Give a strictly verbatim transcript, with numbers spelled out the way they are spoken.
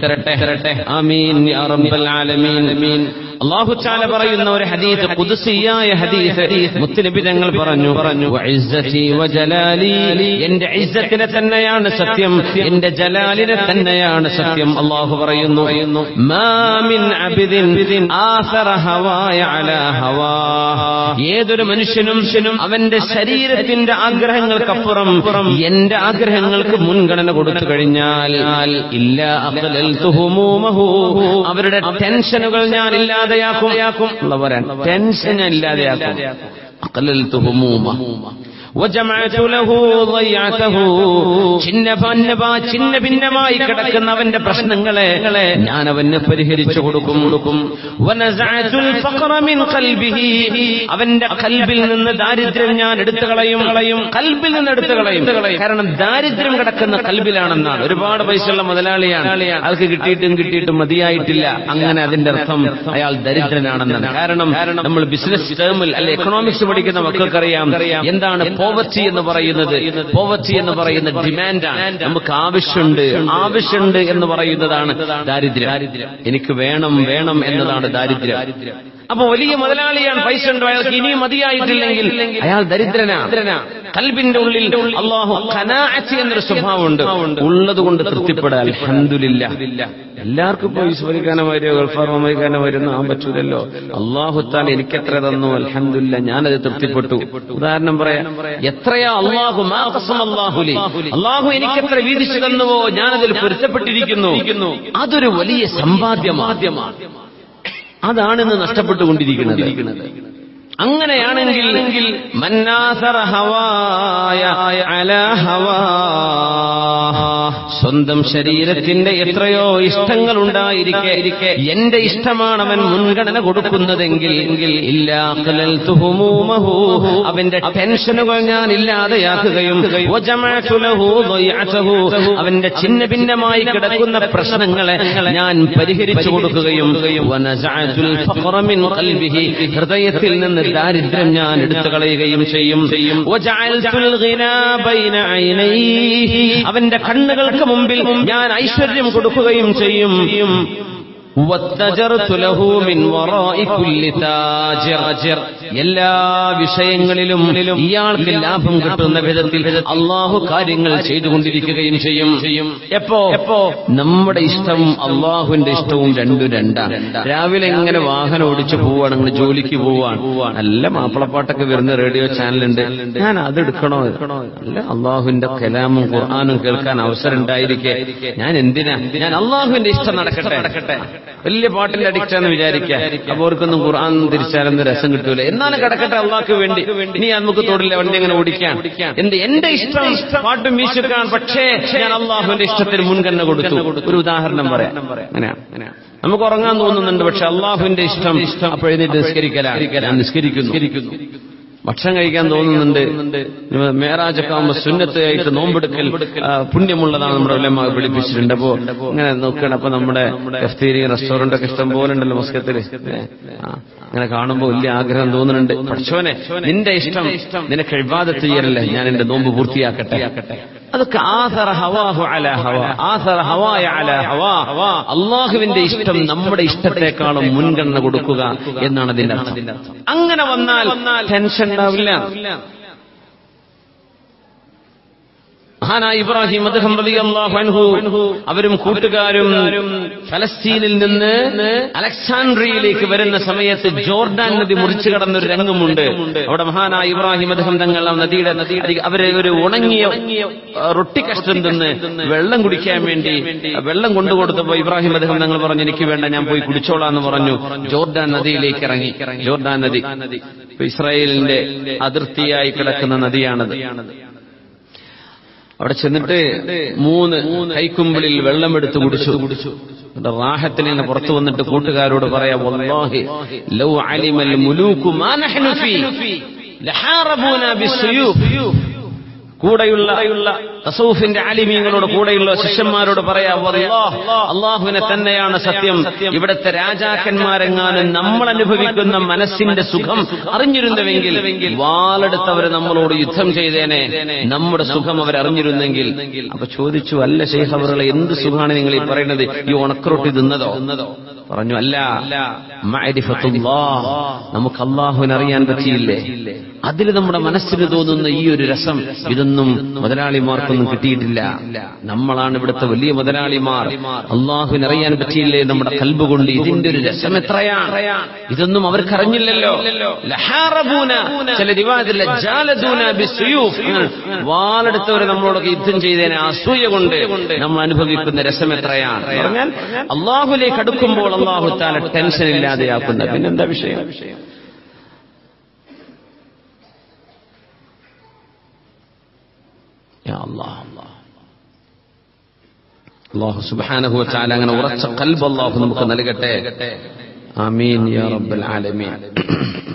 തരട്ടെ. ആമീൻ യാ റബ്ബൽ ആലമീൻ. അല്ലാഹു തആല പറയുന്ന ഒരു ഹദീസ്, ഖുദ്സിയായ ഹദീസ്, മുത്തുനബി തങ്ങൾ പറഞ്ഞു പറഞ്ഞു വഇസ്സതി വജലാലി, എന്റെ ഇസ്സത്തിനെ തന്നെയാണ് സത്യം, എന്റെ ജലാലിനെ തന്നെയാണ് സത്യം. അല്ലാഹു പറയുന്നു, മാ മിൻ അബ്ദിൻ ആസറ ഹവായ അലാ ഹവാ, ഏതൊരു മനുഷ്യനും അവന്റെ ശരീരത്തിന്റെ ആഗ്രഹങ്ങൾക്കപ്പുറം എന്റെ ആഗ്രഹങ്ങൾക്ക് മുൻഗണന കൊടുത്തു കഴിഞ്ഞാൽ ഇല്ലാ അഖലൽതു ഹുമൂമഹു, അവരുടെ ടെൻഷനുകൾ ഞാൻ ഇല്ലാതെയാക്കും. പറയാൻ ടെൻഷൻ ഞാൻ ഇല്ലാതെയാക്കും. അഖലൽതു ഹുമൂമഹു വജമഅതു ലഹു ളയഅതഹു, ചിന്ന ഭിന്നമായി കിടക്കുന്ന അവന്റെ പ്രശ്നങ്ങളെ ഞാൻ അവന് പരിഹരിച്ചു കൊടുക്കും. വനസഅതുൽ ഫഖറ മിൻ ഖൽബിഹി, അവന്റെ ഖൽബിൽ നിന്ന് ദാരിദ്ര്യം ഞാൻ എടുത്തു കളയും. ഖൽബിൽ നിന്ന് എടുത്തു കളയും. കാരണം ദാരിദ്ര്യം കിടക്കുന്ന ഖൽബിലാണെന്നാണ്. ഒരുപാട് പൈസയുള്ള മുതലാളിയാണ്, ആൾക്ക് കിട്ടിയിട്ടും കിട്ടിയിട്ടും മതിയായിട്ടില്ല, അങ്ങനെ അതിന്റെ അർത്ഥം അയാൾ ദരിദ്രനാണെന്നാണ്. കാരണം നമ്മൾ ബിസിനസ് ടേമിൽ അല്ലെ എക്കണോമിക്സ് പഠിക്കുന്ന മക്കൾക്കറിയാം എന്താണ് പോവർട്ടി എന്ന് പറയുന്നത്. പോവർട്ടി എന്ന് പറയുന്ന ഡിമാൻഡാണ്. നമുക്ക് ആവശ്യമുണ്ട് ആവശ്യമുണ്ട് എന്ന് പറയുന്നതാണ് ദാരിദ്ര്യം. എനിക്ക് വേണം വേണം എന്നതാണ് ദാരിദ്ര്യം. അപ്പൊ വലിയ മുതലാളിയാണ്, പൈസ ഉണ്ടോ, അയാൾക്ക് ഇനിയും മതിയായിട്ടില്ലെങ്കിൽ അയാൾ ദരിദ്രനാണ്. ഖൽബിന്റെ ഉള്ളിൽ അല്ലാഹു ഖനാഅത്ത് എന്നൊരു സ്വഭാവമുണ്ട്. ഉള്ളത് കൊണ്ട് തൃപ്തിപ്പെടാൻ അൽഹംദുലില്ലാഹ്. എല്ലാവർക്കും പൈസ വരിക്കാനോ വരികയോ ഗൾഫാർ അമേരിക്കാനോ വരുന്ന ആ പറ്റൂലല്ലോ. അല്ലാഹു തആല എനിക്കെത്ര തന്നു, അൽഹംദുലില്ലാഹ്, ഞാനത് തൃപ്തിപ്പെട്ടു. ഉദാഹരണം പറയാം, എത്രയാ അല്ലാഹു മാ ഖസമല്ലാഹു ലി, അല്ലാഹു എനിക്കെത്ര വീതിച്ചു തന്നുവോ ഞാനതിൽ പൊരുത്തപ്പെട്ടിരിക്കുന്നു. അതൊരു വലിയ സമ്പാദ്യമാണ്. അതാണിന്ന് നഷ്ടപ്പെട്ടുകൊണ്ടിരിക്കുന്നത്. അങ്ങനെയാണെങ്കിൽ മന്നാസറ ഹവായ അലാ ഹവാ, സ്വന്തം ശരീരത്തിന്റെ എത്രയോ ഇഷ്ടങ്ങൾ ഉണ്ടായിരിക്കെ എന്റെ ഇഷ്ടമാണ് അവൻ മുൻഗണന കൊടുക്കുന്നതെങ്കിൽ ഇല്ലാ ഖലൽതു ഹുമൂമഹു, അവന്റെ ടെൻഷനുകൾ ഞാൻ ഇല്ലാതെയാക്കുകയും വജമഅതു ലഹു ളയഅതഹു, അവന്റെ ചിന്ന ഭിന്നമായി കിടക്കുന്ന പ്രശ്നങ്ങളെ ഞാൻ പരിഹരിച്ചു കൊടുക്കുകയും വനസഅതുൽ ഫഖറ മിൻ ഖൽബിഹി, ഹൃദയത്തിൽ നിന്ന് ദാരിദ്ര്യം ഞാൻ എടുത്തു കളയുകയും ചെയ്യും. വജഅൽതുൽ ഗിനാ ബൈന ഐനൈഹി, അവന്റെ കണ്ണുകൾക്ക് മുമ്പിൽ ഞാൻ ഐശ്വര്യം കൊടുക്കുകയും ചെയ്യും. എല്ലാ വിഷയങ്ങളിലും ഇയാൾക്ക് ലാഭം കിട്ടുന്ന വിധത്തിൽ അള്ളാഹു കാര്യങ്ങൾ ചെയ്തുകൊണ്ടിരിക്കുകയും ചെയ്യും. എപ്പോ എപ്പോ നമ്മുടെ ഇഷ്ടം അള്ളാഹുവിന്റെ ഇഷ്ടവും രണ്ടും രണ്ടാണ്. രാവിലെ എങ്ങനെ വാഹനം ഓടിച്ചു പോവാണ്, ജോലിക്ക് പോവാണ്, നല്ല മാപ്പിളപ്പാട്ടൊക്കെ വരുന്ന റേഡിയോ ചാനലുണ്ട്, ഞാൻ അതെടുക്കണോ? അല്ല, അള്ളാഹുവിന്റെ കലാമും ഖുർആാനും കേൾക്കാൻ അവസരം ഉണ്ടായിരിക്കെ ഞാൻ എന്തിനാ, ഞാൻ അള്ളാഹുവിന്റെ ഇഷ്ടം നടക്കട്ടെ നടക്കട്ടെ വലിയ പാട്ടിന്റെ അഡിക്റ്റാന്ന് വിചാരിക്കുക. അപ്പൊ അവർക്കൊന്നും ഖുർആൻ തിരിച്ചാലൊന്നും രസം കിട്ടൂല. എന്നാലും കിടക്കട്ടെ അള്ളാഹ്ക്ക് വേണ്ടി. ഇനി നമുക്ക് തോടില്ല വണ്ടി അങ്ങനെ ഓടിക്കാൻ. എന്ത് എന്റെ ഇഷ്ടം പാട്ടും മ്യൂസിക്കാണ്, പക്ഷേ ഞാൻ അള്ളാഹുവിന്റെ ഇഷ്ടത്തിന് മുൻഗണന കൊടുത്തു. ഒരു ഉദാഹരണം പറയാം. അങ്ങനെയാണ്, നമുക്ക് ഉറങ്ങാൻ തോന്നുന്നുണ്ട്, പക്ഷെ അള്ളാഹുവിന്റെ ഇഷ്ടം അപ്പോഴെഴുന്നേറ്റ് നിസ്കരിക്കലാണ്, ഞാൻ നിസ്കരിക്കുന്നു. ഭക്ഷണം കഴിക്കാൻ തോന്നുന്നുണ്ട്, മേറാജൊക്കെ ആകുമ്പോ സുന്നത്തായിട്ട് നോമ്പെടുക്കൽ പുണ്യമുള്ളതാണ് നമ്മുടെ ഉലമാ പഠിപ്പിച്ചിട്ടുണ്ട്. അപ്പോ ഇങ്ങനെ നോക്കണം. അപ്പൊ നമ്മുടെ കഫ്തീരി റെസ്റ്റോറന്റ് ഒക്കെ ഇഷ്ടം പോലെ ഉണ്ടല്ലോ മസ്കത്തില്. അങ്ങനെ കാണുമ്പോ വലിയ ആഗ്രഹം തോന്നുന്നുണ്ട്, പഠിച്ചോനെ നിന്റെ ഇഷ്ടം, നിനക്ക് ഇബാദത്ത് ചെയ്യലല്ലേ, ഞാൻ എന്റെ നോമ്പ് പൂർത്തിയാക്കട്ടെ. അതൊക്കെ ആസറ ഹവാഹു അലാ ഹവാ, ആസറ ഹവായ അലാ ഹവാ. അള്ളാഹുവിന്റെ ഇഷ്ടം നമ്മുടെ ഇഷ്ടത്തെക്കാളും മുൻഗണന കൊടുക്കുക എന്നാണ് അതിന്റെ അർത്ഥം. അങ്ങനെ വന്നാൽ ടെൻഷൻ ഉണ്ടാവില്ല. മഹാനായ ഇബ്രാഹിം അദ്ദേഹം റളിയല്ലാഹു അൻഹു അവരും കൂട്ടുകാരും ഫലസ്തീനിൽ നിന്ന് അലക്സാൻഡ്രിയയിലേക്ക് വരുന്ന സമയത്ത് ജോർഡാൻ നദി മുറിച്ചു കടന്നൊരു രംഗമുണ്ട്. അവിടെ മഹാനായ ഇബ്രാഹിം അദ്ദേഹം തങ്ങൾ നദിയുടെ അവരെ ഒരു ഉണങ്ങിയ റൊട്ടി കഷ്ണം തിന്ന് വെള്ളം കുടിക്കാൻ വേണ്ടി വെള്ളം കൊണ്ടുകൊടുത്തപ്പോ ഇബ്രാഹിം അദ്ദേഹം തങ്ങൾ പറഞ്ഞു, എനിക്ക് വേണ്ട, ഞാൻ പോയി കുടിച്ചോളാന്ന് പറഞ്ഞു. ജോർഡാൻ നദിയിലേക്ക് ഇറങ്ങി. ജോർഡാൻ നദി ഇസ്രായേലിന്റെ അതിർത്തിയായി കിടക്കുന്ന നദിയാണത്. അവിടെ ചെന്നിട്ട് മൂന്ന് കൈക്കുമ്പിളിൽ വെള്ളമെടുത്ത് കുടിച്ചു. റാഹത്തിന് ഇങ്ങനെ പുറത്തു വന്നിട്ട് കൂട്ടുകാരോട് പറയാ, വല്ലാഹി ലൗ അലിമൽ മുലൂകു മാ നഹ്നു ഫീ ലഹാറബൂനാ ബിസ്സുയൂഫ്. കൂടെയുള്ള തസൗഫിന്റെ ആലിമീങ്ങളോട് കൂടെയുള്ള ശിഷ്യന്മാരോട് പറയാ, വല്ലാഹ് അല്ലാഹുവിനെ തന്നെയാണ് സത്യം, ഇവിടുത്തെ രാജാക്കന്മാരെങ്ങാനും നമ്മൾ അനുഭവിക്കുന്ന മനസ്സിന്റെ സുഖം അറിഞ്ഞിരുന്നുവെങ്കിൽ വാളെടുത്തവരെ നമ്മളോട് യുദ്ധം ചെയ്തേനെ, നമ്മുടെ സുഖം അവരറിഞ്ഞിരുന്നെങ്കിൽ. അപ്പൊ ചോദിച്ചു, അല്ല ശൈഖ് അവറുകളെ, എന്ത് സുഖമാണ് നിങ്ങൾ ഈ പറയുന്നത്, ഈ ഉണക്കറൊട്ടി തിന്നതോ? പറഞ്ഞു, അല്ല, മഅരിഫത്തുല്ലാഹ്, നമുക്ക് അല്ലാഹുവിനെ അറിയാൻ പറ്റിയില്ലേ, അതിൽ നമ്മുടെ മനസ്സിന് തോന്നുന്ന ഈ ഒരു രസം, ഇതൊന്നും മുതലാളിമാർക്കൊന്നും കിട്ടിയിട്ടില്ല. നമ്മളാണ് ഇവിടുത്തെ വലിയ മുതലാളിമാർ. അല്ലാഹുവിനെ അറിയാൻ പറ്റിയില്ലേ നമ്മുടെ ഖൽബ് കൊണ്ട്, ഇതിന്റെ ഒരു രസം എത്രയാണ്, ഇതൊന്നും അവർക്കറിഞ്ഞില്ലല്ലോ. ലഹാറബൂന, ചില റിവായത്തിൽ ജാലദൂന ബിസ്സുയൂഫ്, വാളെടുത്തവരെ നമ്മളോടൊക്കെ യുദ്ധം ചെയ്തതിനെ അസൂയ കൊണ്ട് നമ്മൾ അനുഭവിക്കുന്ന രസം എത്രയാണ് പറഞ്ഞാൽ, അല്ലാഹുവിലേക്ക് അടുക്കുമ്പോൾ അല്ലാഹു തആല ടെൻഷൻ ഇല്ലാതെയാക്കുന്ന. പിന്നെന്താ വിഷയം? അല്ലാഹു സുബ്ഹാനഹു വ തആല അങ്ങനെ ഉറച്ച ഖൽബ് അല്ലാഹു നമുക്ക് നൽകട്ടെ. ആമീൻ യാ റബ്ബൽ ആലമീൻ.